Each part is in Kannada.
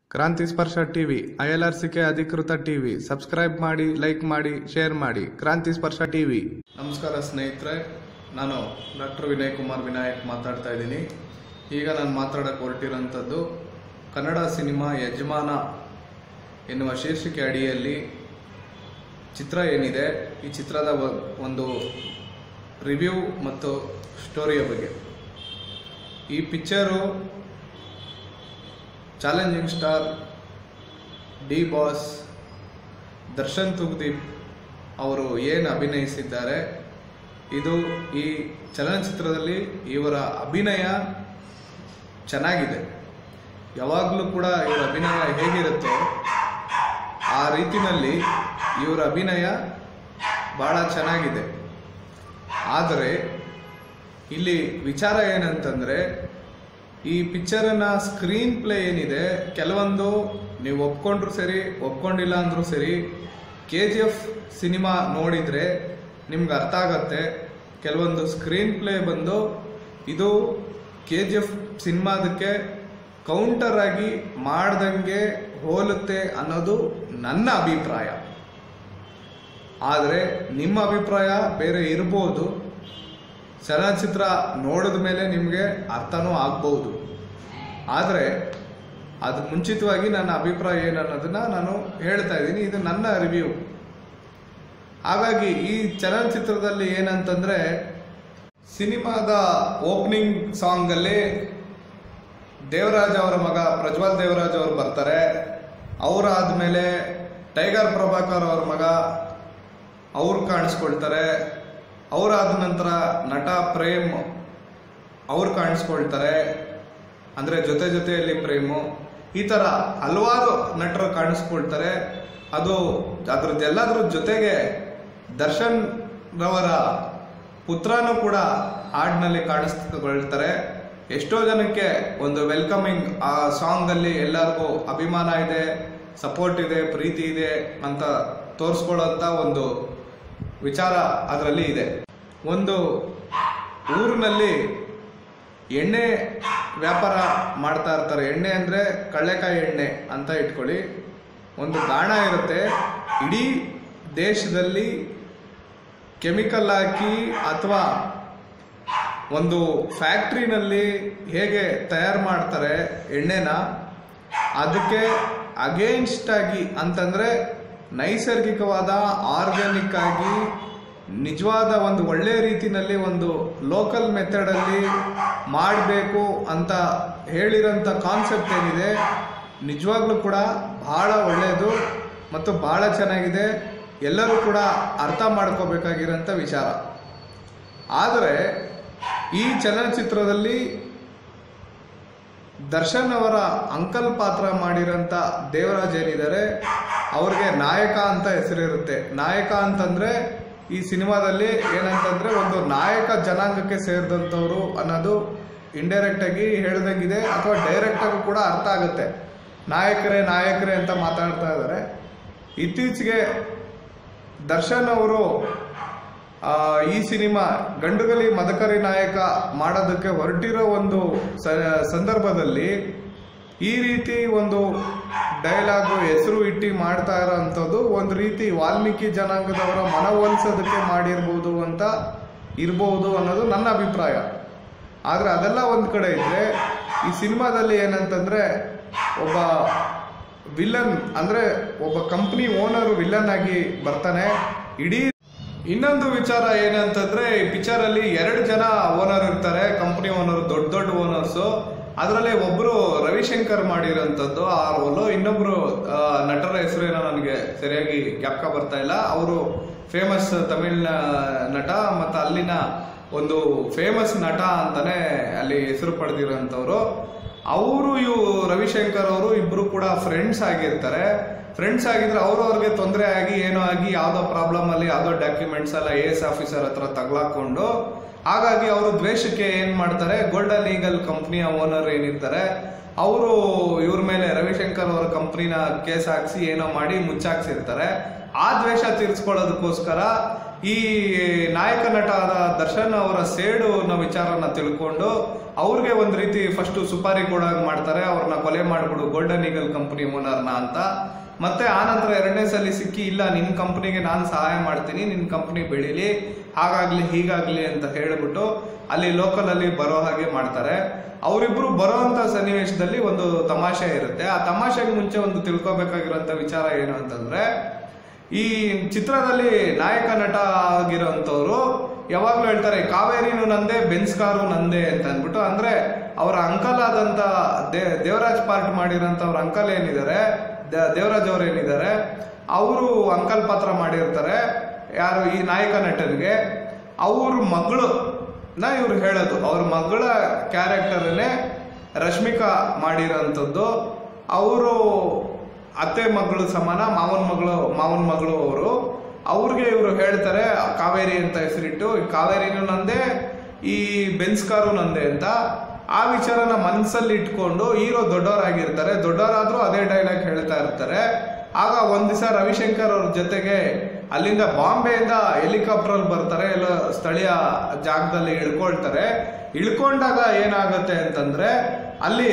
ಕ್ರಾಂತಿ ಸ್ಪರ್ಶ ಟಿವಿ ILRCK ಅಧಿಕೃತ ಟಿವಿ. ಸಬ್ಸ್ಕ್ರೈಬ್ ಮಾಡಿ, ಲೈಕ್ ಮಾಡಿ, ಶೇರ್ ಮಾಡಿ. ಕ್ರಾಂತಿ ಸ್ಪರ್ಶ ಟಿವಿ. ನಮಸ್ಕಾರ ಸ್ನೇಹಿತರೆ, ನಾನು ಡಾಕ್ಟರ್ ವಿನಯ್ ಕುಮಾರ್ ವಿನಾಯಕ್ ಮಾತಾಡ್ತಾ ಇದ್ದೀನಿ. ಈಗ ನಾನು ಮಾತಾಡಕ್ಕೆ ಹೊರಟಿರೋಂಥದ್ದು ಕನ್ನಡ ಸಿನಿಮಾ ಯಜಮಾನ ಎನ್ನುವ ಶೀರ್ಷಿಕೆ ಅಡಿಯಲ್ಲಿ ಚಿತ್ರ ಏನಿದೆ, ಈ ಚಿತ್ರದ ಒಂದು ರಿವ್ಯೂ ಮತ್ತು ಸ್ಟೋರಿಯ ಬಗ್ಗೆ. ಈ picture challenging star D boss Darshan Thoogudeep ಅವರು ಏನು ಅಭಿನಯಿಸಿದ್ದಾರೆ, ಇದು ಈ ಚಲನಚಿತ್ರದಲ್ಲಿ ಇವರ ಅಭಿನಯ ಚೆನ್ನಾಗಿದೆ. ಯಾವಾಗಲೂ ಕೂಡ ಇವರ ಅಭಿನಯ ಹೇಗಿರುತ್ತೋ ಆ ರೀತಿಯಲ್ಲಿ ಇವರ ಅಭಿನಯ ಭಾಳ ಚೆನ್ನಾಗಿದೆ. ಆದರೆ ಇಲ್ಲಿ ವಿಚಾರ ಏನಂತಂದರೆ, ಈ ಪಿಕ್ಚರನ್ನ ಸ್ಕ್ರೀನ್ ಪ್ಲೇ ಏನಿದೆ, ಕೆಲವೊಂದು ನೀವು ಒಪ್ಕೊಂಡ್ರು ಸರಿ, ಒಪ್ಕೊಂಡಿಲ್ಲ ಅಂದರೂ ಸರಿ, KGF ಸಿನಿಮಾ ನೋಡಿದರೆ ನಿಮ್ಗೆ ಅರ್ಥ ಆಗತ್ತೆ. ಕೆಲವೊಂದು ಸ್ಕ್ರೀನ್ ಪ್ಲೇ ಬಂದು ಇದು KGF ಸಿನಿಮಾದಕ್ಕೆ ಕೌಂಟರ್ ಆಗಿ ಮಾಡ್ದಂಗೆ ಹೋಲುತ್ತೆ ಅನ್ನೋದು ನನ್ನ ಅಭಿಪ್ರಾಯ. ಆದರೆ ನಿಮ್ಮ ಅಭಿಪ್ರಾಯ ಬೇರೆ ಇರ್ಬೋದು. ಚಲನಚಿತ್ರ ನೋಡಿದ ಮೇಲೆ ನಿಮಗೆ ಅರ್ಥನೂ ಆಗ್ಬೋದು. ಆದರೆ ಅದು ಮುಂಚಿತವಾಗಿ ನನ್ನ ಅಭಿಪ್ರಾಯ ಏನನ್ನೋದನ್ನ ನಾನು ಹೇಳ್ತಾ ಇದ್ದೀನಿ. ಇದು ನನ್ನ ರಿವ್ಯೂ. ಹಾಗಾಗಿ ಈ ಚಲನಚಿತ್ರದಲ್ಲಿ ಏನಂತಂದ್ರೆ, ಸಿನಿಮಾದ ಓಪನಿಂಗ್ ಸಾಂಗಲ್ಲಿ ದೇವರಾಜ್ ಅವರ ಮಗ ಪ್ರಜ್ವಲ್ ದೇವರಾಜ್ ಅವರು ಬರ್ತಾರೆ. ಅವರಾದ್ಮೇಲೆ ಟೈಗರ್ ಪ್ರಭಾಕರ್ ಅವರ ಮಗ ಅವ್ರು ಕಾಣಿಸ್ಕೊಳ್ತಾರೆ. ಅವರಾದ ನಂತರ ನಟ ಪ್ರೇಮ್ ಅವ್ರು ಕಾಣಿಸ್ಕೊಳ್ತಾರೆ, ಅಂದರೆ ಜೊತೆ ಜೊತೆಯಲ್ಲಿ ಪ್ರೇಮು. ಈ ಥರ ಹಲವಾರು ನಟರು ಕಾಣಿಸ್ಕೊಳ್ತಾರೆ. ಅದ್ರದ್ದೆಲ್ಲದ್ರ ಜೊತೆಗೆ ದರ್ಶನ್ ರವರ ಪುತ್ರನೂ ಕೂಡ ಹಾಡಿನಲ್ಲಿ ಕಾಣಿಸ್ಕೊಳ್ತಾರೆ. ಎಷ್ಟೋ ಜನಕ್ಕೆ ಒಂದು ವೆಲ್ಕಮಿಂಗ್ ಆ ಸಾಂಗಲ್ಲಿ ಎಲ್ಲರಿಗೂ ಅಭಿಮಾನ ಇದೆ, ಸಪೋರ್ಟ್ ಇದೆ, ಪ್ರೀತಿ ಇದೆ ಅಂತ ತೋರಿಸ್ಕೊಳ್ಳೋಂಥ ಒಂದು ವಿಚಾರ ಅದರಲ್ಲಿ ಇದೆ. ಒಂದು ಊರಿನಲ್ಲಿ ಎಣ್ಣೆ ವ್ಯಾಪಾರ ಮಾಡ್ತಾ ಇರ್ತಾರೆ. ಎಣ್ಣೆ ಅಂದರೆ ಕಳ್ಳೆಕಾಯಿ ಎಣ್ಣೆ ಅಂತ ಇಟ್ಕೊಳ್ಳಿ. ಒಂದು ಗಾಣ ಇರುತ್ತೆ. ಇಡೀ ದೇಶದಲ್ಲಿ ಕೆಮಿಕಲ್ ಹಾಕಿ ಅಥವಾ ಒಂದು ಫ್ಯಾಕ್ಟ್ರಿನಲ್ಲಿ ಹೇಗೆ ತಯಾರು ಮಾಡ್ತಾರೆ ಎಣ್ಣೆನ, ಅದಕ್ಕೆ ಅಗೇನ್ಸ್ಟ್ ಆಗಿ ಅಂತಂದರೆ ನೈಸರ್ಗಿಕವಾದ ಆರ್ಗ್ಯಾನಿಕ್ ಆಗಿ ನಿಜವಾದ ಒಂದು ಒಳ್ಳೆ ರೀತಿಯಲ್ಲಿ ಒಂದು ಲೋಕಲ್ ಮೆಥಡಲ್ಲಿ ಮಾಡಬೇಕು ಅಂತ ಹೇಳಿರೋಂಥ ಕಾನ್ಸೆಪ್ಟ್ ಏನಿದೆ, ನಿಜವಾಗ್ಲೂ ಕೂಡ ಭಾಳ ಒಳ್ಳೆಯದು ಮತ್ತು ಭಾಳ ಚೆನ್ನಾಗಿದೆ. ಎಲ್ಲರೂ ಕೂಡ ಅರ್ಥ ಮಾಡ್ಕೋಬೇಕಾಗಿರೋಂಥ ವಿಚಾರ. ಆದರೆ ಈ ಚಲನಚಿತ್ರದಲ್ಲಿ ದರ್ಶನ್ ಅವರ ಅಂಕಲ್ ಪಾತ್ರ ಮಾಡಿರೋಂಥ ದೇವರಾಜ್ ಏನಿದ್ದಾರೆ, ಅವ್ರಿಗೆ ನಾಯಕ ಅಂತ ಹೆಸರಿರುತ್ತೆ. ನಾಯಕ ಅಂತಂದರೆ ಈ ಸಿನಿಮಾದಲ್ಲಿ ಏನಂತಂದರೆ ಒಂದು ನಾಯಕ ಜನಾಂಗಕ್ಕೆ ಸೇರಿದಂಥವ್ರು ಅನ್ನೋದು ಇಂಡೈರೆಕ್ಟ್ ಆಗಿ ಹೇಳ್ದಂಗಿದೆ, ಅಥವಾ ಡೈರೆಕ್ಟ್ ಆಗಿ ಕೂಡ ಅರ್ಥ ಆಗುತ್ತೆ. ನಾಯಕರೇ ಅಂತ ಮಾತಾಡ್ತಾ ಇದ್ದಾರೆ. ಇತ್ತೀಚೆಗೆ ದರ್ಶನ್ ಅವರು ಈ ಸಿನಿಮಾ ಗಂಡುಗಲಿ ಮದಕರಿ ನಾಯಕ ಮಾಡೋದಕ್ಕೆ ಹೊರಟಿರೋ ಒಂದು ಸಂದರ್ಭದಲ್ಲಿ ಈ ರೀತಿ ಒಂದು ಡೈಲಾಗು ಹೆಸರು ಇಟ್ಟು ಮಾಡ್ತಾ ಇರೋಂಥದ್ದು ಒಂದು ರೀತಿ ವಾಲ್ಮೀಕಿ ಜನಾಂಗದವರ ಮನವೊಲಿಸೋದಕ್ಕೆ ಇರ್ಬೋದು ಅನ್ನೋದು ನನ್ನ ಅಭಿಪ್ರಾಯ. ಆದರೆ ಅದೆಲ್ಲ ಒಂದು ಕಡೆ ಇದ್ದರೆ, ಈ ಸಿನಿಮಾದಲ್ಲಿ ಏನಂತಂದರೆ ಒಬ್ಬ ವಿಲನ್, ಅಂದರೆ ಒಬ್ಬ ಕಂಪ್ನಿ ಓನರು ವಿಲನ್ ಆಗಿ ಬರ್ತಾನೆ. ಇನ್ನೊಂದು ವಿಚಾರ ಏನಂತಂದ್ರೆ, ಈ ಪಿಕ್ಚರಲ್ಲಿ 2 ಜನ ಓನರ್ ಇರ್ತಾರೆ, ಕಂಪ್ನಿ ಓನರ್, ದೊಡ್ಡ ಓನರ್ಸು. ಅದರಲ್ಲಿ ಒಬ್ರು ರವಿಶಂಕರ್ ಮಾಡಿರೋಂಥದ್ದು ಆ ರೋಲು. ಇನ್ನೊಬ್ರು ನಟರ ಹೆಸರೇನೋ ನನಗೆ ಸರಿಯಾಗಿ ಜ್ಞಾಪಕ ಬರ್ತಾ ಇಲ್ಲ. ಅವರು ಫೇಮಸ್ ತಮಿಳ್ ನಟ ಮತ್ತು ಅಲ್ಲಿನ ಒಂದು ಫೇಮಸ್ ನಟ ಅಂತಾನೆ ಅಲ್ಲಿ ಹೆಸರು ಪಡೆದಿರೋಂಥವ್ರು. ಅವರು ರವಿಶಂಕರ್ ಅವರು ಇಬ್ರು ಕೂಡ ಫ್ರೆಂಡ್ಸ್ ಆಗಿರ್ತಾರೆ. ಫ್ರೆಂಡ್ಸ್ ಆಗಿದ್ರೆ ಅವ್ರಿಗೆ ತೊಂದರೆ ಆಗಿ ಏನೋ ಆಗಿ ಯಾವುದೋ ಪ್ರಾಬ್ಲಮ್ ಅಲ್ಲಿ ಯಾವುದೋ ಡಾಕ್ಯುಮೆಂಟ್ಸ್ ಎಲ್ಲ AS ಆಫೀಸರ್ ಹತ್ರ ತಗ್ಲಾಕೊಂಡು, ಹಾಗಾಗಿ ಅವರು ದ್ವೇಷಕ್ಕೆ ಏನ್ ಮಾಡ್ತಾರೆ, ಗೋಲ್ಡನ್ ಈಗಲ್ ಕಂಪ್ನಿಯ ಓನರ್ ಏನಿರ್ತಾರೆ ಅವರು ಇವ್ರ ಮೇಲೆ ರವಿಶಂಕರ್ ಅವರ ಕಂಪ್ನಿನ ಕೇಸ್ ಹಾಕ್ಸಿ ಏನೋ ಮಾಡಿ ಮುಚ್ಚಾಕ್ಸಿರ್ತಾರೆ. ಆ ದ್ವೇಷ ತೀರಿಸ್ಕೊಳ್ಳೋದಕ್ಕೋಸ್ಕರ ಈ ನಾಯಕ ನಟ ಆದ ದರ್ಶನ್ ಅವರ ಸೇಡು ವಿಚಾರನ ತಿಳ್ಕೊಂಡು ಅವ್ರಿಗೆ ಒಂದು ರೀತಿ ಫಸ್ಟ್ ಸುಪಾರಿ ಕೊಡಾಗ ಮಾಡ್ತಾರೆ, ಅವ್ರನ್ನ ಕೊಲೆ ಮಾಡ್ಬಿಡು ಗೋಲ್ಡನ್ ಈಗಲ್ ಕಂಪನಿ ಓನರ್ನ ಅಂತ. ಮತ್ತೆ ಆನಂತರ 2ನೇ ಸಲ ಸಿಕ್ಕಿ ಇಲ್ಲ ನಿನ್ನ ಕಂಪ್ನಿಗೆ ನಾನು ಸಹಾಯ ಮಾಡ್ತೀನಿ, ನಿನ್ನ ಕಂಪ್ನಿ ಬೆಳೀಲಿ, ಹಾಗಾಗ್ಲಿ ಹೀಗಾಗ್ಲಿ ಅಂತ ಹೇಳ್ಬಿಟ್ಟು ಅಲ್ಲಿ ಲೋಕಲ್ ಅಲ್ಲಿ ಬರೋ ಹಾಗೆ ಮಾಡ್ತಾರೆ. ಅವರಿಬ್ರು ಬರೋಂತ ಸನ್ನಿವೇಶದಲ್ಲಿ ಒಂದು ತಮಾಷೆ ಇರುತ್ತೆ. ಆ ತಮಾಷೆಗೆ ಮುಂಚೆ ಒಂದು ತಿಳ್ಕೊಬೇಕಾಗಿರೋಂಥ ವಿಚಾರ ಏನು ಅಂತಂದ್ರೆ, ಈ ಚಿತ್ರದಲ್ಲಿ ನಾಯಕ ನಟ ಆಗಿರೋಂಥವ್ರು ಯಾವಾಗ್ಲೂ ಹೇಳ್ತಾರೆ ಕಾವೇರಿನೂ ನಂದೇ, ಬೆನ್ಸ್ ಕಾರು ನಂದೇ ಅಂತ ಅಂದ್ಬಿಟ್ಟು. ಅಂದ್ರೆ ಅವರ ಅಂಕಲ್ ಆದಂತ ದೇವರಾಜ್ ಪಾರ್ಟ್ ಮಾಡಿರೋಂಥ ಅವ್ರ ಅಂಕಲ್ ಏನಿದ್ದಾರೆ, ದೇವರಾಜ್ ಅವ್ರು ಏನಿದ್ದಾರೆ, ಅವರು ಅಂಕಲ್ ಪಾತ್ರ ಮಾಡಿರ್ತಾರೆ. ಯಾರು ಈ ನಾಯಕ ನಟನಿಗೆ ಅವ್ರ ಮಗಳು ಇವ್ರು ಹೇಳೋದು, ಅವ್ರ ಮಗಳ ಕ್ಯಾರೆಕ್ಟರ್ನೇ ರಶ್ಮಿಕಾ ಮಾಡಿರೋಂಥದ್ದು. ಅವರು ಅತ್ತೆ ಮಗಳು ಸಮಾನ, ಮಾವನ ಮಗಳು ಅವರು. ಅವ್ರಿಗೆ ಇವರು ಹೇಳ್ತಾರೆ ಕಾವೇರಿ ಅಂತ ಹೆಸರಿಟ್ಟು, ಕಾವೇರಿನೂ ನಂದೇ, ಈ ಬೆನ್ಸ್ ಕಾರು ನಂದೇ ಅಂತ. ಆ ವಿಚಾರನ ಮನಸ್ಸಲ್ಲಿ ಇಟ್ಕೊಂಡು ಹೀರೋ ದೊಡ್ಡವರಾಗಿರ್ತಾರೆ, ದೊಡ್ಡವರಾದ್ರೂ ಅದೇ ಡೈಲಾಗ್ ಹೇಳ್ತಾ ಇರ್ತಾರೆ. ಆಗ ಒಂದ್ ದಿವಸ ರವಿಶಂಕರ್ ಅವ್ರ ಜೊತೆಗೆ ಅಲ್ಲಿಂದ ಬಾಂಬೆಯಿಂದ ಹೆಲಿಕಾಪ್ಟರ್ ಬರ್ತಾರೆ, ಎಲ್ಲ ಸ್ಥಳೀಯ ಜಾಗದಲ್ಲಿ ಇಳ್ಕೊಳ್ತಾರೆ. ಇಳ್ಕೊಂಡಾಗ ಏನಾಗುತ್ತೆ ಅಂತಂದ್ರೆ, ಅಲ್ಲಿ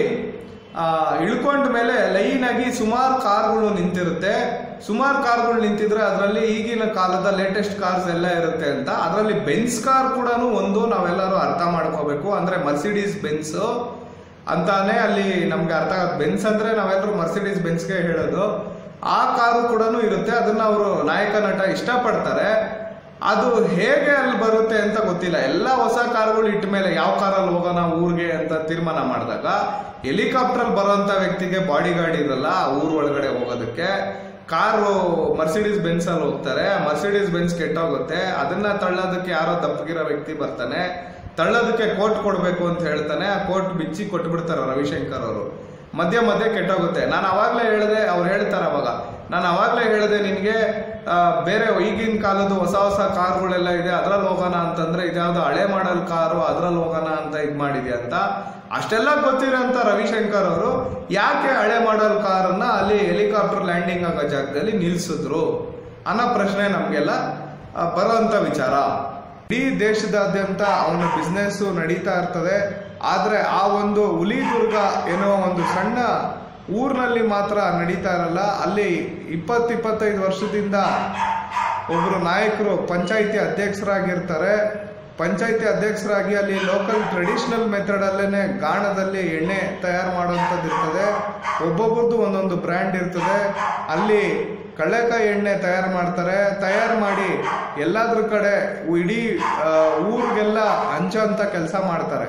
ಇಳ್ಕೊಂಡ ಮೇಲೆ ಲೈನ್ ಆಗಿ ಸುಮಾರು ಕಾರ್ಗಳು ನಿಂತಿರುತ್ತೆ. ಸುಮಾರು ಕಾರ್ಗಳು ನಿಂತಿದ್ರೆ ಅದರಲ್ಲಿ ಈಗಿನ ಕಾಲದ ಲೇಟೆಸ್ಟ್ ಕಾರ್ಸ್ ಎಲ್ಲ ಇರುತ್ತೆ ಅಂತ. ಅದರಲ್ಲಿ ಬೆನ್ಸ್ ಕಾರ್ ಕೂಡ ಒಂದು ನಾವೆಲ್ಲರೂ ಅರ್ಥ ಮಾಡ್ಕೋಬೇಕು. ಅಂದ್ರೆ ಮರ್ಸಿಡೀಸ್ ಬೆನ್ಸ್ ಅಂತಾನೆ ಅಲ್ಲಿ ನಮ್ಗೆ ಅರ್ಥ ಆಗುತ್ತೆ. ಬೆನ್ಸ್ ಅಂದ್ರೆ ನಾವೆಲ್ಲರೂ ಮರ್ಸಿಡೀಸ್ ಬೆನ್ಸ್ಗೆ ಹೇಳೋದು. ಆ ಕಾರು ಕೂಡ ಇರುತ್ತೆ. ಅದನ್ನ ಅವರು ನಾಯಕ ನಟ ಇಷ್ಟಪಡ್ತಾರೆ. ಅದು ಹೇಗೆ ಅಲ್ಲಿ ಬರುತ್ತೆ ಅಂತ ಗೊತ್ತಿಲ್ಲ. ಎಲ್ಲ ಹೊಸ ಕಾರುಗಳು ಇಟ್ಟ ಮೇಲೆ ಯಾವ ಕಾರಲ್ಲಿ ಹೋಗೋಣ ಊರಿಗೆ ಅಂತ ತೀರ್ಮಾನ ಮಾಡಿದಾಗ ಹೆಲಿಕಾಪ್ಟರ್ ಬರೋಂಥ ವ್ಯಕ್ತಿಗೆ ಬಾಡಿ ಗಾರ್ಡ್ ಇರಲ್ಲ ಊರ್ ಒಳಗಡೆ ಹೋಗೋದಕ್ಕೆ. ಕಾರು ಮರ್ಸಿಡೀಸ್ ಬೆನ್ಸ್ ಅಲ್ಲಿ ಹೋಗ್ತಾರೆ. ಮರ್ಸಿಡೀಸ್ ಬೆನ್ಸ್ ಕೆಟ್ಟೋಗುತ್ತೆ. ಅದನ್ನ ತಳ್ಳೋದಕ್ಕೆ ಯಾರೋ ದಪ್ಪಗಿರೋ ವ್ಯಕ್ತಿ ಬರ್ತಾನೆ. ತಳ್ಳೋದಕ್ಕೆ ಕೋಟ್ ಕೊಡ್ಬೇಕು ಅಂತ ಹೇಳ್ತಾನೆ. ಆ ಕೋಟ್ ಬಿಚ್ಚಿ ಕೊಟ್ಬಿಡ್ತಾರೆ ರವಿಶಂಕರ್ ಅವರು. ಮಧ್ಯ ಕೆಟ್ಟೋಗುತ್ತೆ. ನಾನು ಅವಾಗ್ಲೇ ಹೇಳಿದೆ, ಅವ್ರು ಹೇಳ್ತಾರೆ ಅವಾಗ, ನಾನು ಅವಾಗ್ಲೇ ಹೇಳಿದೆ ನಿನ್ಗೆ ಬೇರೆ ಈಗಿನ ಕಾಲದ ಹೊಸ ಕಾರ್ಗಳೆಲ್ಲ ಇದೆ, ಅದ್ರಲ್ಲಿ ಹೋಗೋಣ ಅಂತಂದ್ರೆ ಇದ್ಯಾವ್ದು ಹಳೆ ಮಾಡಲ್ ಕಾರು, ಅದ್ರಲ್ಲಿ ಹೋಗೋಣ ಅಂತ ಇದ್ ಮಾಡಿದ್ಯಾ ಅಂತ. ಅಷ್ಟೆಲ್ಲ ಗೊತ್ತಿರೋಂಥ ರವಿಶಂಕರ್ ಅವರು ಯಾಕೆ ಹಳೆ ಮಾಡಲ್ ಕಾರನ್ನ ಅಲ್ಲಿ ಹೆಲಿಕಾಪ್ಟರ್ ಲ್ಯಾಂಡಿಂಗ್ ಆಗೋ ಜಾಗದಲ್ಲಿ ನಿಲ್ಸಿದ್ರು ಅನ್ನೋ ಪ್ರಶ್ನೆ ನಮ್ಗೆಲ್ಲ ಬರೋಂಥ ವಿಚಾರ. ಇಡೀ ದೇಶದಾದ್ಯಂತ ಅವನ ಬಿಸ್ನೆಸ್ ನಡೀತಾ ಇರ್ತದೆ. ಆದ್ರೆ ಆ ಒಂದು ಹುಲಿದುರ್ಗ ಎನ್ನುವ ಒಂದು ಸಣ್ಣ ಊರಿನಲ್ಲಿ ಮಾತ್ರ ನಡೀತಾ ಇರಲ್ಲ. ಅಲ್ಲಿ 20-25 ವರ್ಷದಿಂದ ಒಬ್ರು ನಾಯಕರು ಪಂಚಾಯಿತಿ ಅಧ್ಯಕ್ಷರಾಗಿರ್ತಾರೆ. ಪಂಚಾಯಿತಿ ಅಧ್ಯಕ್ಷರಾಗಿ ಅಲ್ಲಿ ಲೋಕಲ್ ಟ್ರೆಡಿಷನಲ್ ಮೆಥಡ್ ಅಲ್ಲೇನೆ ಗಾಣದಲ್ಲಿ ಎಣ್ಣೆ ತಯಾರು ಮಾಡುವಂಥದ್ದು ಇರ್ತದೆ. ಒಬ್ಬೊಬ್ಬರದ್ದು ಒಂದೊಂದು ಬ್ರ್ಯಾಂಡ್ ಇರ್ತದೆ. ಅಲ್ಲಿ ಕಳ್ಳೆಕಾಯಿ ಎಣ್ಣೆ ತಯಾರು ಮಾಡ್ತಾರೆ. ತಯಾರು ಮಾಡಿ ಎಲ್ಲಾದ್ರ ಕಡೆ ಇಡೀ ಊರಿಗೆಲ್ಲ ಹಂಚೋಂಥ ಕೆಲಸ ಮಾಡ್ತಾರೆ.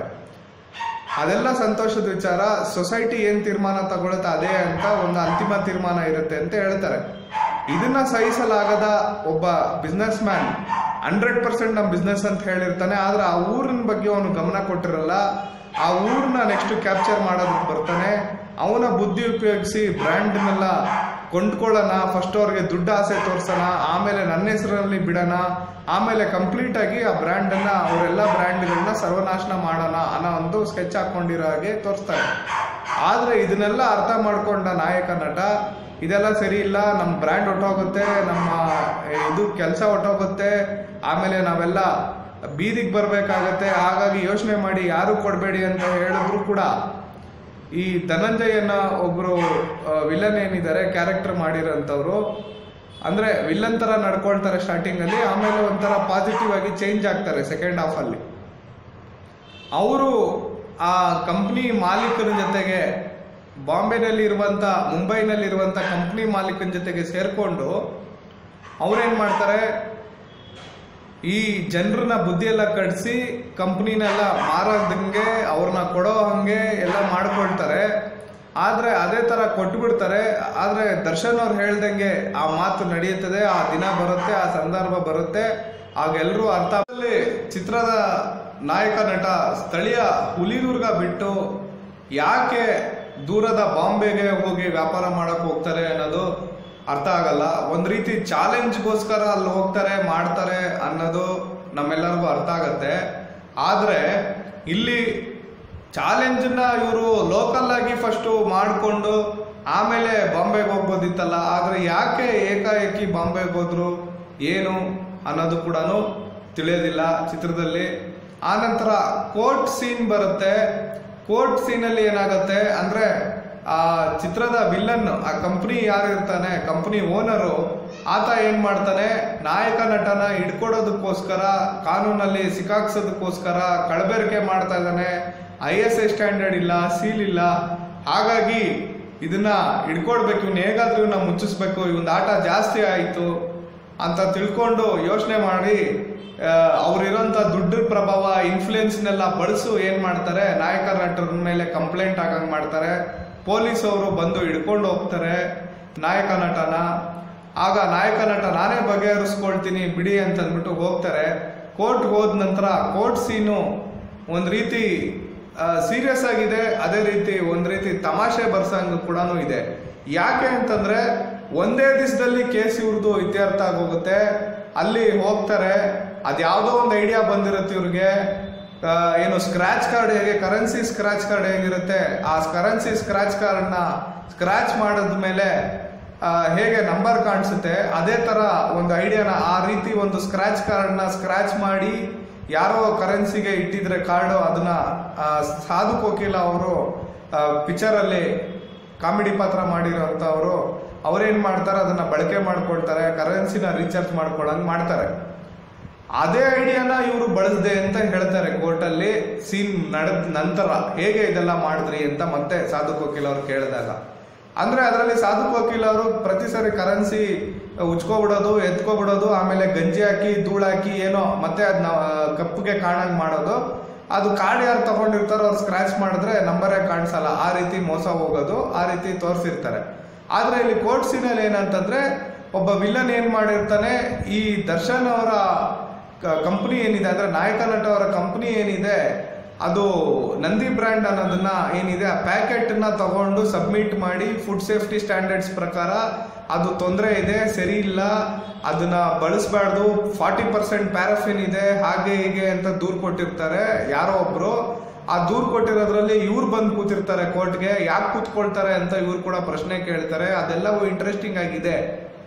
ಅದೆಲ್ಲ ಸಂತೋಷದ ವಿಚಾರ. ಸೊಸೈಟಿ ಏನ್ ತೀರ್ಮಾನ ತಗೊಳುತ್ತೆ ಅದೇ ಅಂತ ಒಂದು ಅಂತಿಮ ತೀರ್ಮಾನ ಇರುತ್ತೆ ಅಂತ ಹೇಳ್ತಾರೆ. ಇದನ್ನ ಸಹಿಸಲಾಗದ ಒಬ್ಬ ಬಿಸ್ನೆಸ್ ಮ್ಯಾನ್ 100% ನಮ್ಮ ಬಿಸ್ನೆಸ್ ಅಂತ ಹೇಳಿರ್ತಾನೆ. ಆದ್ರೆ ಆ ಊರಿನ ಬಗ್ಗೆ ಅವನು ಗಮನ ಕೊಟ್ಟಿರಲ್ಲ. ಆ ಊರನ್ನ ನೆಕ್ಸ್ಟ್ ಕ್ಯಾಪ್ಚರ್ ಮಾಡೋದಕ್ಕೆ ಬರ್ತಾನೆ. ಅವನ ಬುದ್ಧಿ ಉಪಯೋಗಿಸಿ ಬ್ರ್ಯಾಂಡ್ನೆಲ್ಲ ಕೊಂಡ್ಕೊಳ್ಳೋಣ, ಫಸ್ಟ್ ಅವ್ರಿಗೆ ದುಡ್ಡು ಆಸೆ ತೋರ್ಸೋಣ, ಆಮೇಲೆ ನನ್ನ ಹೆಸರಲ್ಲಿ ಬಿಡೋಣ, ಆಮೇಲೆ ಕಂಪ್ಲೀಟ್ ಆಗಿ ಆ ಬ್ರ್ಯಾಂಡನ್ನ ಅವರೆಲ್ಲ ಬ್ರ್ಯಾಂಡ್ಗಳನ್ನ ಸರ್ವನಾಶನ ಮಾಡೋಣ ಅನ್ನೋ ಒಂದು ಸ್ಕೆಚ್ ಹಾಕೊಂಡಿರೋ ಹಾಗೆ ತೋರಿಸ್ತಾರೆ. ಆದ್ರೆ ಇದನ್ನೆಲ್ಲ ಅರ್ಥ ಮಾಡ್ಕೊಂಡ ನಾಯಕ ನಟ ಇದೆಲ್ಲ ಸರಿ ಇಲ್ಲ, ನಮ್ಮ ಬ್ರ್ಯಾಂಡ್ ಹೊಟ್ಟೋಗುತ್ತೆ, ನಮ್ಮ ಇದು ಕೆಲಸ ಹೊಟ್ಟೋಗುತ್ತೆ, ಆಮೇಲೆ ನಾವೆಲ್ಲ ಬೀದಿಗೆ ಬರ್ಬೇಕಾಗತ್ತೆ, ಹಾಗಾಗಿ ಯೋಚನೆ ಮಾಡಿ ಯಾರು ಕೊಡಬೇಡಿ ಅಂತ ಹೇಳಿದ್ರು ಕೂಡ ಈ ಧನಂಜಯನ ಒಬ್ರು ವಿಲನ್ ಏನಿದ್ದಾರೆ ಕ್ಯಾರೆಕ್ಟರ್ ಮಾಡಿರೋಂಥವ್ರು, ಅಂದ್ರೆ ವಿಲನ್ ತರ ನಡ್ಕೊಳ್ತಾರೆ ಸ್ಟಾರ್ಟಿಂಗ್ ಅಲ್ಲಿ, ಆಮೇಲೆ ಒಂಥರ ಪಾಸಿಟಿವ್ ಆಗಿ ಚೇಂಜ್ ಆಗ್ತಾರೆ ಸೆಕೆಂಡ್ ಹಾಫ್ ಅಲ್ಲಿ. ಅವರು ಆ ಕಂಪ್ನಿ ಮಾಲೀಕನ ಜೊತೆಗೆ ಬಾಂಬೆನಲ್ಲಿ ಇರುವಂತ ಮುಂಬೈನಲ್ಲಿ ಇರುವಂತ ಕಂಪ್ನಿ ಮಾಲೀಕನ ಜೊತೆಗೆ ಸೇರ್ಕೊಂಡು ಅವ್ರೇನ್ ಮಾಡ್ತಾರೆ, ಈ ಜನರನ್ನ ಬುದ್ಧಿ ಎಲ್ಲ ಕಡಿಸಿ ಕಂಪ್ನಿನೆಲ್ಲ ಮಾರೋದಂಗೆ ಅವ್ರನ್ನ ಕೊಡೋ ಹಂಗೆ ಎಲ್ಲ ಮಾಡ್ಕೊಳ್ತಾರೆ. ಆದ್ರೆ ಅದೇ ತರ ಕೊಟ್ಬಿಡ್ತಾರೆ. ಆದ್ರೆ ದರ್ಶನ್ ಅವ್ರು ಹೇಳ್ದಂಗೆ ಆ ಮಾತು ನಡೆಯುತ್ತದೆ, ಆ ದಿನ ಬರುತ್ತೆ, ಆ ಸಂದರ್ಭ ಬರುತ್ತೆ, ಆಗೆಲ್ಲರೂ ಅರ್ಥ. ಚಿತ್ರದ ನಾಯಕ ನಟ ಸ್ಥಳೀಯ ಹುಲಿದುರ್ಗ ಬಿಟ್ಟು ಯಾಕೆ ದೂರದ ಬಾಂಬೆಗೆ ಹೋಗಿ ವ್ಯಾಪಾರ ಮಾಡಕ್ ಹೋಗ್ತಾರೆ ಅನ್ನೋದು ಅರ್ಥ ಆಗಲ್ಲ. ಒಂದ್ ರೀತಿ ಚಾಲೆಂಜ್ಗೋಸ್ಕರ ಅಲ್ಲಿ ಹೋಗ್ತಾರೆ ಮಾಡ್ತಾರೆ ಅನ್ನೋದು ನಮ್ಮೆಲ್ಲರಿಗೂ ಅರ್ಥ ಆಗತ್ತೆ. ಆದ್ರೆ ಇಲ್ಲಿ ಚಾಲೆಂಜ್ನ ಇವರು ಲೋಕಲ್ ಆಗಿ ಫಸ್ಟ್ ಮಾಡಿಕೊಂಡು ಆಮೇಲೆ ಬಾಂಬೆಗೆ ಹೋಗ್ಬೋದಿತ್ತಲ್ಲ. ಆದ್ರೆ ಯಾಕೆ ಏಕಾಏಕಿ ಬಾಂಬೆಗೆ ಹೋದ್ರು ಏನು ಅನ್ನೋದು ಕೂಡ ತಿಳಿಯೋದಿಲ್ಲ ಚಿತ್ರದಲ್ಲಿ. ಆನಂತರ ಕೋರ್ಟ್ ಸೀನ್ ಬರುತ್ತೆ. ಕೋರ್ಟ್ ಸೀನಲ್ಲಿ ಏನಾಗುತ್ತೆ ಅಂದರೆ ಆ ಚಿತ್ರದ ವಿಲ್ಲನ್, ಆ ಕಂಪ್ನಿ ಯಾರಿರ್ತಾನೆ, ಕಂಪ್ನಿ ಓನರು, ಆತ ಏನು ಮಾಡ್ತಾನೆ, ನಾಯಕ ನಟನ ಹಿಡ್ಕೊಡೋದಕ್ಕೋಸ್ಕರ, ಕಾನೂನಲ್ಲಿ ಸಿಕ್ಕಾಕ್ಸೋದಕ್ಕೋಸ್ಕರ ಕಳಬೇರಿಕೆ ಮಾಡ್ತಾ ಇದ್ದಾನೆ. ISI ಸ್ಟ್ಯಾಂಡರ್ಡ್ ಇಲ್ಲ, ಸೀಲ್ ಇಲ್ಲ, ಹಾಗಾಗಿ ಇದನ್ನ ಹಿಡ್ಕೊಡ್ಬೇಕು, ಇವನ್ನ ಹೇಗಾದ್ರೂ ಇವನ್ನ ಮುಚ್ಚಿಸ್ಬೇಕು, ಇವನ್ ಆಟ ಜಾಸ್ತಿ ಆಯಿತು ಅಂತ ತಿಳ್ಕೊಂಡು ಯೋಚನೆ ಮಾಡಿ ಅವ್ರಿರೋಂಥ ದುಡ್ಡು ಪ್ರಭಾವ, ಇನ್ಫ್ಲೂಯೆನ್ಸ್ನೆಲ್ಲ ಬಳಸು ಏನು ಮಾಡ್ತಾರೆ, ನಾಯಕ ನಟರ ಮೇಲೆ ಕಂಪ್ಲೇಂಟ್ ಆಗಂಗೆ ಮಾಡ್ತಾರೆ. ಪೊಲೀಸ್ ಅವರು ಬಂದು ಹಿಡ್ಕೊಂಡು ಹೋಗ್ತಾರೆ ನಾಯಕ ನಟನ. ಆಗ ನಾಯಕ ನಟ ನಾನೇ ಬಗೆಹರಿಸ್ಕೊಳ್ತೀನಿ ಬಿಡಿ ಅಂತಂದ್ಬಿಟ್ಟು ಹೋಗ್ತಾರೆ. ಕೋರ್ಟ್ಗೆ ಹೋದ ನಂತರ ಕೋರ್ಟ್ ಸೀನು ಒಂದು ರೀತಿ ಸೀರಿಯಸ್ ಆಗಿದೆ, ಅದೇ ರೀತಿ ಒಂದು ರೀತಿ ತಮಾಷೆ ಬರ್ಸಂಗ ಕೂಡ ಇದೆ. ಯಾಕೆ ಅಂತಂದ್ರೆ ಒಂದೇ ದಿವಸದಲ್ಲಿ ಕೇಸ್ ಇವ್ರದ್ದು ಇತ್ಯರ್ಥ ಆಗೋಗುತ್ತೆ. ಅಲ್ಲಿ ಹೋಗ್ತಾರೆ, ಅದ್ಯಾವುದೋ ಒಂದು ಐಡಿಯಾ ಬಂದಿರುತ್ತೆ ಇವ್ರಿಗೆ. ಏನು ಸ್ಕ್ರಾಚ್ ಕಾರ್ಡ್ ಹೇಗೆ, ಕರೆನ್ಸಿ ಸ್ಕ್ರಾಚ್ ಕಾರ್ಡ್ ಹೇಗಿರುತ್ತೆ, ಆ ಕರೆನ್ಸಿ ಸ್ಕ್ರಾಚ್ ಕಾರ್ಡ್ನ ಸ್ಕ್ರಾಚ್ ಮಾಡಿದ್ಮೇಲೆ ಹೇಗೆ ನಂಬರ್ ಕಾಣಿಸುತ್ತೆ, ಅದೇ ತರ ಒಂದು ಐಡಿಯಾನ, ಆ ರೀತಿ ಒಂದು ಸ್ಕ್ರಾಚ್ ಕಾರ್ಡ್ನ ಸ್ಕ್ರಾಚ್ ಮಾಡಿ ಯಾರೋ ಕರೆನ್ಸಿಗೆ ಇಟ್ಟಿದ್ರೆ ಕಾರ್ಡು, ಅದನ್ನ ಸಾಧು ಕೋಕಿಲ ಅವರು ಪಿಕ್ಚರಲ್ಲಿ ಕಾಮಿಡಿ ಪಾತ್ರ ಮಾಡಿರೋಂಥವ್ರು, ಅವ್ರೇನ್ ಮಾಡ್ತಾರೆ, ಅದನ್ನ ಬಳಕೆ ಮಾಡ್ಕೊಳ್ತಾರೆ, ಕರೆನ್ಸಿನ ರೀಚಾರ್ಜ್ ಮಾಡ್ಕೊಳಂಗ್ ಮಾಡ್ತಾರೆ. ಅದೇ ಐಡಿಯಾನ ಇವರು ಬಳಸದೆ ಅಂತ ಹೇಳ್ತಾರೆ ಕೋರ್ಟಲ್ಲಿ. ಸೀನ್ ನಡೆದ ನಂತರ ಹೇಗೆ ಇದೆಲ್ಲ ಮಾಡಿದ್ರಿ ಅಂತ ಮತ್ತೆ ಸಾಧು ಕೋಕಿಲ್ ಅವ್ರು ಕೇಳಿದಾಗ, ಅಂದ್ರೆ ಅದರಲ್ಲಿ ಸಾಧು ಕೋಕಿಲ್ ಅವರು ಪ್ರತಿ ಸರಿ ಕರೆನ್ಸಿ ಉಚ್ಕೊಬಿಡೋದು, ಎತ್ಕೊಬಿಡೋದು, ಆಮೇಲೆ ಗಂಜಿ ಹಾಕಿ ಧೂಳಾಕಿ ಏನೋ ಮತ್ತೆ ಅದನ್ನ ಕಪ್ಪಿಗೆ ಕಾಣಂಗ್ ಮಾಡೋದು. ಅದು ಕಾರ್ಡ್ ಯಾರು ತಗೊಂಡಿರ್ತಾರೋ ಅವ್ರು ಸ್ಕ್ರಾಚ್ ಮಾಡಿದ್ರೆ ನಂಬರೇ ಕಾಣಿಸಲ್ಲ, ಆ ರೀತಿ ಮೋಸ ಹೋಗೋದು, ಆ ರೀತಿ ತೋರಿಸಿರ್ತಾರೆ. ಆದ್ರೆ ಇಲ್ಲಿ ಕೋರ್ಟ್ ಸೀನಲ್ಲಿ ಏನಂತಂದ್ರೆ ಒಬ್ಬ ವಿಲ್ಲನ್ ಏನ್ ಮಾಡಿರ್ತಾನೆ, ಈ ದರ್ಶನ್ ಅವರ ಕಂಪ್ನಿ ಏನಿದೆ, ಅಂದ್ರೆ ನಾಯಕ ನಟ ಅವರ ಕಂಪ್ನಿ ಏನಿದೆ, ಅದು ನಂದಿ ಬ್ರ್ಯಾಂಡ್ ಅನ್ನೋದನ್ನ ಏನಿದೆ, ಆ ಪ್ಯಾಕೆಟ್ ನ ತಗೊಂಡು ಸಬ್ಮಿಟ್ ಮಾಡಿ ಫುಡ್ ಸೇಫ್ಟಿ ಸ್ಟ್ಯಾಂಡರ್ಡ್ಸ್ ಪ್ರಕಾರ ಅದು ತೊಂದರೆ ಇದೆ, ಸರಿ ಇಲ್ಲ, ಅದನ್ನ ಬಳಸಬಾರ್ದು, 40% ಪ್ಯಾರಾಫಿನ್ ಇದೆ, ಹಾಗೆ ಹೀಗೆ ಅಂತ ದೂರು ಕೊಟ್ಟಿರ್ತಾರೆ ಯಾರೋ ಒಬ್ರು. ಆ ದೂರು ಕೊಟ್ಟಿರೋದ್ರಲ್ಲಿ ಇವ್ರು ಬಂದು ಕೂತಿರ್ತಾರೆ ಕೋರ್ಟ್ಗೆ. ಯಾಕೆ ಕೂತ್ಕೊಳ್ತಾರೆ ಅಂತ ಇವ್ರು ಕೂಡ ಪ್ರಶ್ನೆ ಕೇಳ್ತಾರೆ. ಅದೆಲ್ಲವೂ ಇಂಟ್ರೆಸ್ಟಿಂಗ್ ಆಗಿದೆ.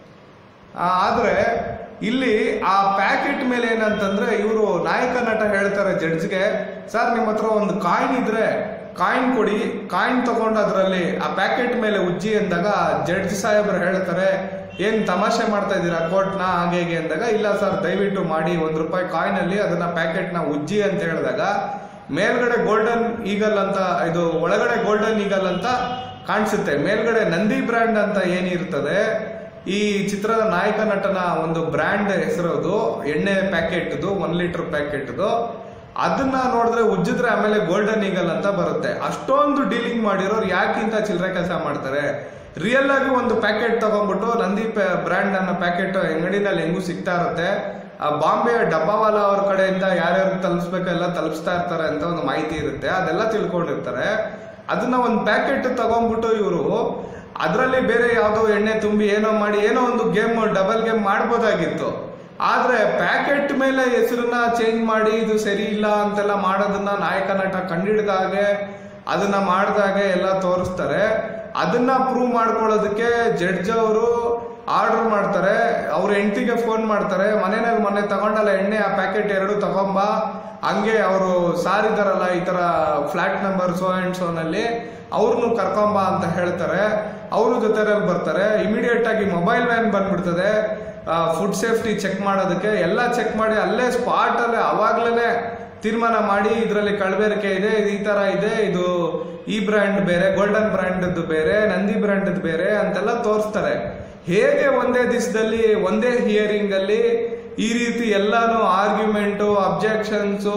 ಆದ್ರೆ ಇಲ್ಲಿ ಆ ಪ್ಯಾಕೆಟ್ ಮೇಲೆ ಏನಂತಂದ್ರೆ ಇವರು ನಾಯಕ ನಟ ಹೇಳ್ತಾರೆ ಜಡ್ಜ್ಗೆ, ಸರ್ ನಿಮ್ಮ ಹತ್ರ ಒಂದು ಕಾಯಿನ್ ಇದ್ರೆ ಕಾಯಿನ್ ಕೊಡಿ, ಕಾಯಿನ್ ತಗೊಂಡು ಅದರಲ್ಲಿ ಆ ಪ್ಯಾಕೆಟ್ ಮೇಲೆ ಉಜ್ಜಿ ಅಂದಾಗ ಜಡ್ಜ್ ಸಾಹೇಬ್ರು ಹೇಳ್ತಾರೆ, ಏನ್ ತಮಾಷೆ ಮಾಡ್ತಾ ಇದ್ದೀರಾ ಕೋರ್ಟ್ನ ಹಾಗೆ ಹೇಗೆ ಅಂದಾಗ, ಇಲ್ಲ ಸರ್ ದಯವಿಟ್ಟು ಮಾಡಿ, ₹1 ಕಾಯಿನ್ ಅಲ್ಲಿ ಅದನ್ನ ಪ್ಯಾಕೆಟ್ ನ ಉಜ್ಜಿ ಅಂತ ಹೇಳಿದಾಗ ಮೇಲ್ಗಡೆ ಗೋಲ್ಡನ್ ಈಗಲ್ ಅಂತ, ಇದು ಒಳಗಡೆ ಗೋಲ್ಡನ್ ಈಗಲ್ ಅಂತ ಕಾಣಿಸುತ್ತೆ, ಮೇಲ್ಗಡೆ ನಂದಿ ಬ್ರ್ಯಾಂಡ್ ಅಂತ ಏನಿರ್ತದೆ ಈ ಚಿತ್ರದ ನಾಯಕ ನಟನ ಒಂದು ಬ್ರ್ಯಾಂಡ್ ಹೆಸರದು, ಎಣ್ಣೆ ಪ್ಯಾಕೆಟ್ದು, 1 ಲೀಟರ್ ಪ್ಯಾಕೆಟ್ದು, ಅದನ್ನ ನೋಡಿದ್ರೆ ಉಜ್ಜಿದ್ರೆ ಆಮೇಲೆ ಗೋಲ್ಡನ್ ಈಗಲ್ ಅಂತ ಬರುತ್ತೆ. ಅಷ್ಟೊಂದು ಡೀಲಿಂಗ್ ಮಾಡಿರೋರು ಯಾಕಿಂತ ಚಿಲ್ಲರೆ ಕೆಲಸ ಮಾಡ್ತಾರೆ? ರಿಯಲ್ ಆಗಿ ಒಂದು ಪ್ಯಾಕೆಟ್ ತಗೊಂಡ್ಬಿಟ್ಟು ನಂದಿ ಬ್ರ್ಯಾಂಡ್ ಅನ್ನೋ ಪ್ಯಾಕೆಟ್ ಅಂಗಡಿನಲ್ಲಿ ಹೆಂಗೂ ಸಿಗ್ತಾ ಇರುತ್ತೆ. ಬಾಂಬೆ ಡಬ್ಬಾವಾಲ ಅವ್ರ ಕಡೆಯಿಂದ ಯಾರ್ಯಾರು ತಲುಪಿಸ್ಬೇಕೆಲ್ಲ ತಲುಪಿಸ್ತಾ ಇರ್ತಾರೆ ಅಂತ ಒಂದು ಮಾಹಿತಿ ಇರುತ್ತೆ, ಅದೆಲ್ಲ ತಿಳ್ಕೊಂಡಿರ್ತಾರೆ. ಅದನ್ನ ಒಂದು ಪ್ಯಾಕೆಟ್ ತಗೊಂಡ್ಬಿಟ್ಟು ಇವರು ಅದರಲ್ಲಿ ಬೇರೆ ಯಾವುದೋ ಎಣ್ಣೆ ತುಂಬಿ ಏನೋ ಮಾಡಿ ಏನೋ ಒಂದು ಗೇಮ್, ಡಬಲ್ ಗೇಮ್ ಮಾಡ್ಬೋದಾಗಿತ್ತು. ಆದ್ರೆ ಪ್ಯಾಕೆಟ್ ಮೇಲೆ ಹೆಸರನ್ನ ಚೇಂಜ್ ಮಾಡಿ ಇದು ಸರಿ ಇಲ್ಲ ಅಂತೆಲ್ಲ ಮಾಡೋದನ್ನ ನಾಯಕ ನಟ ಕಂಡಿಡ್ದಾಗೆ, ಅದನ್ನ ಮಾಡ್ದಾಗೆ ಎಲ್ಲ ತೋರಿಸ್ತಾರೆ. ಅದನ್ನ ಪ್ರೂವ್ ಮಾಡ್ಕೊಳ್ಳೋದಕ್ಕೆ ಜಡ್ಜ್ ಅವರು ಆರ್ಡರ್ ಮಾಡ್ತಾರೆ. ಅವ್ರ ಹೆಂಡತಿಗೆ ಫೋನ್ ಮಾಡ್ತಾರೆ, ಮನೆಯಲ್ಲಿ ಮೊನ್ನೆ ತಗೊಂಡಲ್ಲ ಎಣ್ಣೆ, ಆ ಪ್ಯಾಕೆಟ್ 2 ತಗೊಂಬ, ಹಂಗೆ ಅವರು ಸಾರಿದಾರಲ್ಲ ಈ ತರ ಫ್ಲಾಟ್ ನಂಬರ್ ಸೋ ಅಂಡ್ ಸೋನಲ್ಲಿ ಅವ್ರನ್ನು ಕರ್ಕೊಂಬ ಅಂತ ಹೇಳ್ತಾರೆ. ಅವರು ಜೊತೆಯಲ್ಲಿ ಬರ್ತಾರೆ. ಇಮಿಡಿಯೇಟ್ ಆಗಿ ಮೊಬೈಲ್ ವ್ಯಾನ್ ಬಂದ್ಬಿಡ್ತದೆ ಫುಡ್ ಸೇಫ್ಟಿ ಚೆಕ್ ಮಾಡೋದಕ್ಕೆ. ಎಲ್ಲ ಚೆಕ್ ಮಾಡಿ ಅಲ್ಲೇ ಸ್ಪಾಟ್ ಅಲ್ಲೇ ಅವಾಗ್ಲೇ ತೀರ್ಮಾನ ಮಾಡಿ ಇದರಲ್ಲಿ ಕಳಬೇರಿಕೆ ಇದೆ, ಈ ತರ ಇದೆ, ಇದು ಈ ಬ್ರ್ಯಾಂಡ್ ಬೇರೆ, ಗೋಲ್ಡನ್ ಬ್ರ್ಯಾಂಡ್ ಬೇರೆ, ನಂದಿ ಬ್ರ್ಯಾಂಡ್ ಬೇರೆ ಅಂತೆಲ್ಲ ತೋರಿಸ್ತಾರೆ. ಹೇಗೆ ಒಂದೇ ದಿವಸದಲ್ಲಿ ಒಂದೇ ಹಿಯರಿಂಗ್ ಅಲ್ಲಿ ಈ ರೀತಿ ಎಲ್ಲಾನು ಆರ್ಗ್ಯುಮೆಂಟು, ಅಬ್ಜೆಕ್ಷನ್ಸು,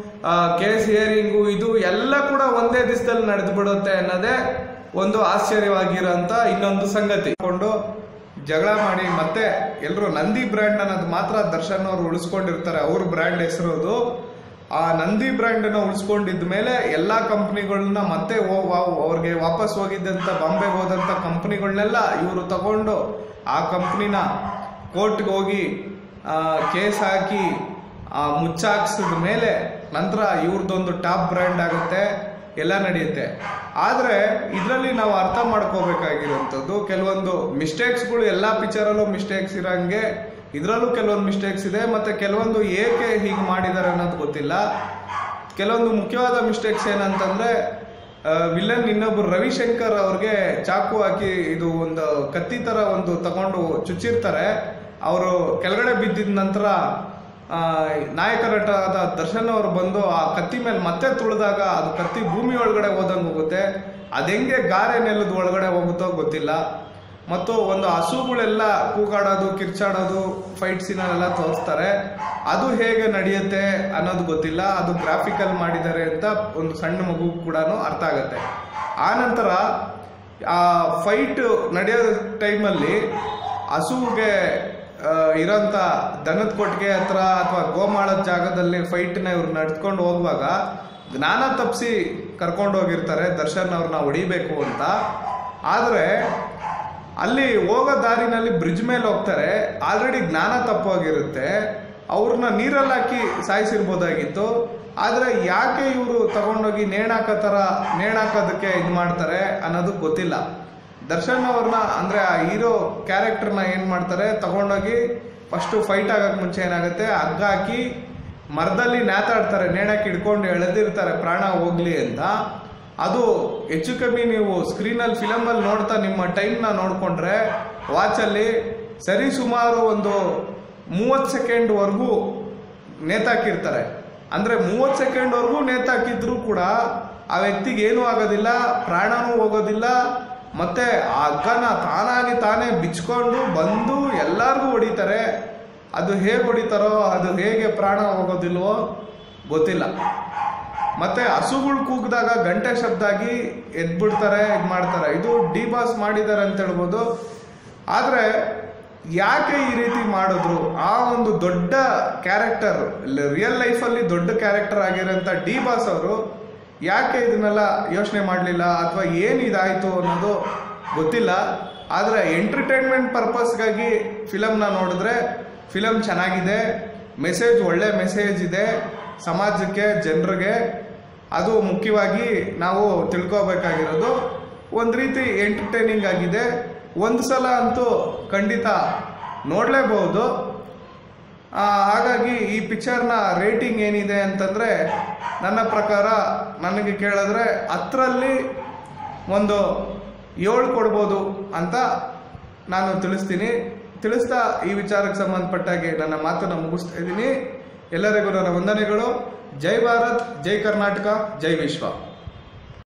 ಕೇಸ್ ಹಿಯರಿಂಗು, ಇದು ಎಲ್ಲ ಕೂಡ ಒಂದೇ ದಿವಸದಲ್ಲಿ ನಡೆದು ಬಿಡುತ್ತೆ ಅನ್ನೋದೇ ಒಂದು ಆಶ್ಚರ್ಯವಾಗಿರೋಂಥ ಇನ್ನೊಂದು ಸಂಗತಿ. ಕೊಂಡು ಜಗಳ ಮಾಡಿ ಮತ್ತೆ ಎಲ್ಲರೂ ನಂದಿ ಬ್ರ್ಯಾಂಡ್ ಅನ್ನೋದು ಮಾತ್ರ ದರ್ಶನ್ ಅವರು ಉಳಿಸ್ಕೊಂಡಿರ್ತಾರೆ, ಅವ್ರ ಬ್ರ್ಯಾಂಡ್ ಹೆಸರೋದು. ಆ ನಂದಿ ಬ್ರ್ಯಾಂಡ್ ಅನ್ನ ಉಳಿಸ್ಕೊಂಡಿದ್ದ ಮೇಲೆ ಎಲ್ಲಾ ಕಂಪ್ನಿಗಳನ್ನ ಮತ್ತೆ ಅವ್ರಿಗೆ ವಾಪಸ್ ಹೋಗಿದ್ದಂತ ಬಾಂಬೆಗೆ ಹೋದಂತ ಕಂಪ್ನಿಗಳನ್ನೆಲ್ಲ ಇವರು ತಗೊಂಡು ಆ ಕಂಪ್ನಿನ ಕೋರ್ಟ್ಗೆ ಹೋಗಿ ಕೇಸ್ ಹಾಕಿ ಮುಚ್ಚಾಕ್ಸಿದ ಮೇಲೆ ನಂತರ ಇವ್ರದ್ದೊಂದು ಟಾಪ್ ಬ್ರ್ಯಾಂಡ್ ಆಗುತ್ತೆ, ಎಲ್ಲ ನಡೆಯುತ್ತೆ. ಆದರೆ ಇದರಲ್ಲಿ ನಾವು ಅರ್ಥ ಮಾಡ್ಕೋಬೇಕಾಗಿರುವಂಥದ್ದು ಕೆಲವೊಂದು ಮಿಸ್ಟೇಕ್ಸ್ಗಳು, ಎಲ್ಲ ಪಿಕ್ಚರಲ್ಲೂ ಮಿಸ್ಟೇಕ್ಸ್ ಇರೋಂಗೆ ಇದರಲ್ಲೂ ಕೆಲವೊಂದು ಮಿಸ್ಟೇಕ್ಸ್ ಇದೆ, ಮತ್ತು ಕೆಲವೊಂದು ಏಕೆ ಹೀಗೆ ಮಾಡಿದ್ದಾರೆ ಅನ್ನೋದು ಗೊತ್ತಿಲ್ಲ. ಕೆಲವೊಂದು ಮುಖ್ಯವಾದ ಮಿಸ್ಟೇಕ್ಸ್ ಏನಂತಂದರೆ, ವಿಲನ್ ಇನ್ನೊಬ್ಬರು ರವಿಶಂಕರ್ ಅವ್ರಿಗೆ ಚಾಕು ಹಾಕಿ ಇದು ಒಂದು ಕತ್ತಿ ಥರ ಒಂದು ತಗೊಂಡು ಚುಚ್ಚಿರ್ತಾರೆ. ಅವರು ಕೆಳಗಡೆ ಬಿದ್ದಿದ ನಂತರ ನಾಯಕ ನಟರಾದ ದರ್ಶನ್ ಅವರು ಬಂದು ಆ ಕತ್ತಿ ಮೇಲೆ ಮತ್ತೆ ತುಳಿದಾಗ ಅದು ಕತ್ತಿ ಭೂಮಿ ಒಳಗಡೆ ಹೋದಂಗೆ ಹೋಗುತ್ತೆ. ಅದು ಹೆಂಗೆ ಗಾರೆ ನೆಲದ ಒಳಗಡೆ ಹೋಗುತ್ತೋ ಗೊತ್ತಿಲ್ಲ. ಮತ್ತು ಒಂದು ಹಸುಗಳೆಲ್ಲ ಕೂಗಾಡೋದು, ಕಿರ್ಚಾಡೋದು, ಫೈಟ್ ಸೀನಲ್ಲೆಲ್ಲ ತೋರಿಸ್ತಾರೆ. ಅದು ಹೇಗೆ ನಡೆಯುತ್ತೆ ಅನ್ನೋದು ಗೊತ್ತಿಲ್ಲ. ಅದು ಗ್ರಾಫಿಕಲ್ ಮಾಡಿದ್ದಾರೆ ಅಂತ ಒಂದು ಸಣ್ಣ ಮಗು ಕೂಡ ಅರ್ಥ ಆಗುತ್ತೆ. ಆನಂತರ ಆ ಫೈಟ್ ನಡೆಯೋ ಟೈಮಲ್ಲಿ ಹಸುವಿಗೆ ಇರೋಂಥ ದನದ ಕೊಟ್ಟಿಗೆ ಹತ್ರ ಅಥವಾ ಗೋಮಾಳದ ಜಾಗದಲ್ಲಿ ಫೈಟ್ನ ಇವ್ರು ನಡ್ಕೊಂಡು ಹೋಗುವಾಗ ಜ್ಞಾನ ತಪ್ಪಿಸಿ ಕರ್ಕೊಂಡು ಹೋಗಿರ್ತಾರೆ ದರ್ಶನ್ ಅವ್ರನ್ನ ಹೊಡಿಬೇಕು ಅಂತ. ಆದರೆ ಅಲ್ಲಿ ಹೋಗೋ ದಾರಿನಲ್ಲಿ ಬ್ರಿಡ್ಜ್ ಮೇಲೆ ಹೋಗ್ತಾರೆ. ಆಲ್ರೆಡಿ ಜ್ಞಾನ ತಪ್ಪೋಗಿರುತ್ತೆ. ಅವ್ರನ್ನ ನೀರಲ್ಲಿ ಹಾಕಿ ಸಾಯಿಸಿರ್ಬೋದಾಗಿತ್ತು. ಆದರೆ ಯಾಕೆ ಇವರು ತಗೊಂಡೋಗಿ ನೇಣಾಕೋದಕ್ಕೆ ಇದು ಮಾಡ್ತಾರೆ ಅನ್ನೋದು ಗೊತ್ತಿಲ್ಲ. ದರ್ಶನ್ ಅವ್ರನ್ನ ಅಂದರೆ ಆ ಹೀರೋ ಕ್ಯಾರೆಕ್ಟರ್ನ ಏನು ಮಾಡ್ತಾರೆ, ತಗೊಂಡೋಗಿ ಫಸ್ಟು ಫೈಟ್ ಆಗೋಕ್ಕೆ ಮುಂಚೆ ಏನಾಗುತ್ತೆ, ಹಗ್ಗ ಹಾಕಿ ಮರದಲ್ಲಿ ನೇತಾಡ್ತಾರೆ, ನೇಣಾಕಿ ಹಿಡ್ಕೊಂಡು ಎಳೆದಿರ್ತಾರೆ ಪ್ರಾಣ ಹೋಗ್ಲಿ ಅಂತ. ಅದು ಹೆಚ್ಚು ಕಮ್ಮಿ ನೀವು ಸ್ಕ್ರೀನಲ್ಲಿ ಫಿಲಮಲ್ಲಿ ನೋಡ್ತಾ ನಿಮ್ಮ ಟೈಮ್ನ ನೋಡಿಕೊಂಡ್ರೆ ವಾಚಲ್ಲಿ ಸರಿ ಸುಮಾರು ಒಂದು 30 ಸೆಕೆಂಡ್ವರೆಗೂ ನೇತಾಕಿರ್ತಾರೆ. ಅಂದರೆ 30 ಸೆಕೆಂಡ್ವರೆಗೂ ನೇತಾಕಿದ್ರು ಕೂಡ ಆ ವ್ಯಕ್ತಿಗೆ ಏನೂ ಆಗೋದಿಲ್ಲ, ಪ್ರಾಣನೂ ಹೋಗೋದಿಲ್ಲ. ಮತ್ತು ಆ ಹಗ್ಗನ ತಾನೇ ಬಿಚ್ಕೊಂಡು ಬಂದು ಎಲ್ಲರಿಗೂ ಹೊಡಿತಾರೆ. ಅದು ಹೇಗೆ ಹೊಡಿತಾರೋ, ಅದು ಹೇಗೆ ಪ್ರಾಣ ಹೋಗೋದಿಲ್ವೋ ಗೊತ್ತಿಲ್ಲ. ಮತ್ತು ಹಸುಗಳು ಕೂಗಿದಾಗ ಗಂಟೆ ಶಬ್ದ ಆಗಿ ಎದ್ಬಿಡ್ತಾರೆ, ಇದು ಮಾಡ್ತಾರೆ. ಇದು ಡಿ ಬಾಸ್ ಮಾಡಿದ್ದಾರೆ ಅಂತ ಹೇಳ್ಬೋದು. ಆದರೆ ಯಾಕೆ ಈ ರೀತಿ ಮಾಡಿದ್ರು? ಆ ಒಂದು ದೊಡ್ಡ ಕ್ಯಾರೆಕ್ಟರ್, ರಿಯಲ್ ಲೈಫಲ್ಲಿ ದೊಡ್ಡ ಕ್ಯಾರೆಕ್ಟರ್ ಆಗಿರೋಂಥ ಡಿ ಬಾಸ್ ಅವರು ಯಾಕೆ ಇದನ್ನೆಲ್ಲ ಯೋಚನೆ ಮಾಡಲಿಲ್ಲ ಅಥವಾ ಏನು ಇದಾಯಿತು ಅನ್ನೋದು ಗೊತ್ತಿಲ್ಲ. ಆದರೆ ಎಂಟರ್ಟೈನ್ಮೆಂಟ್ ಪರ್ಪಸ್ಗಾಗಿ ಫಿಲಮ್ನ ನೋಡಿದ್ರೆ ಫಿಲಮ್ ಚೆನ್ನಾಗಿದೆ. ಮೆಸೇಜ್, ಒಳ್ಳೆ ಮೆಸೇಜ್ ಇದೆ ಸಮಾಜಕ್ಕೆ, ಜನರಿಗೆ. ಅದು ಮುಖ್ಯವಾಗಿ ನಾವು ತಿಳ್ಕೋಬೇಕಾಗಿರೋದು. ಒಂದು ರೀತಿ ಎಂಟರ್ಟೈನಿಂಗ್ ಆಗಿದೆ. ಒಂದು ಸಲ ಅಂತೂ ಖಂಡಿತ ನೋಡಲೇಬಹುದು. ಹಾಗಾಗಿ ಈ ಪಿಕ್ಚರ್ನ ರೇಟಿಂಗ್ ಏನಿದೆ ಅಂತಂದರೆ, ನನ್ನ ಪ್ರಕಾರ ನನಗೆ ಕೇಳಿದ್ರೆ 10ರಲ್ಲಿ ಒಂದು 7 ಕೊಡ್ಬೋದು ಅಂತ ನಾನು ತಿಳಿಸ್ತಾ ಈ ವಿಚಾರಕ್ಕೆ ಸಂಬಂಧಪಟ್ಟಾಗೆ ನನ್ನ ಮಾತನ್ನು ಮುಗಿಸ್ತಾ ಇದ್ದೀನಿ. ಎಲ್ಲರಿಗೂ ನನ್ನ ವಂದನೆಗಳು. ಜೈ ಭಾರತ್, ಜೈ ಕರ್ನಾಟಕ, ಜೈ ವಿಶ್ವ.